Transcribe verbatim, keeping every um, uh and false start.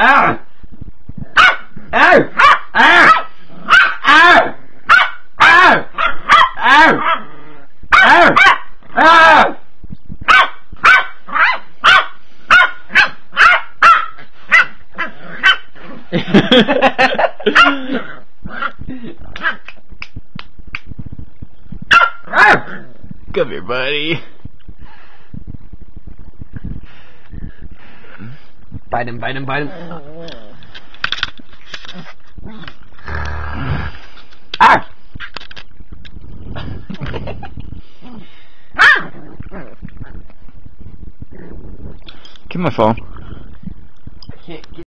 Ow! Ow! Ow! Ow! Ow! Ow! Ow! Ow! Come here, buddy. Bite him, bite him, bite him. Ah! Give me my phone.